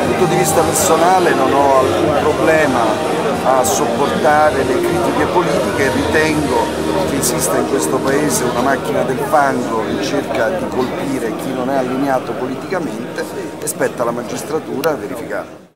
punto di vista personale non ho alcun problema a sopportare le critiche politiche, ritengo che esista in questo paese una macchina del fango che cerca di colpire chi non è allineato politicamente e spetta alla magistratura verificare.